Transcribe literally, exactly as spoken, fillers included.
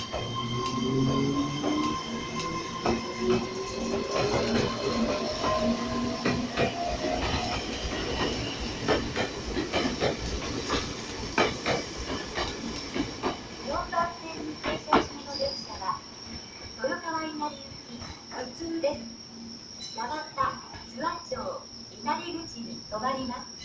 豊川稲荷行き普通です。曲がった諏訪町稲荷口に停まります。